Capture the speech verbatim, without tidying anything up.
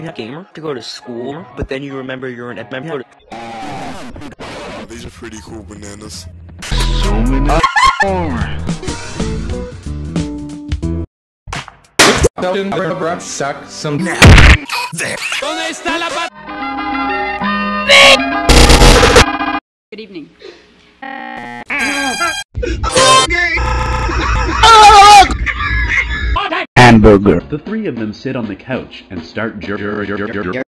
a gamer to go to school, but then you remember you're an member. These are pretty cool bananas. So many. Suck some. ¿Dónde está la pat- Good evening. Hamburger. The three of them sit on the couch and start jer jer jer jer jer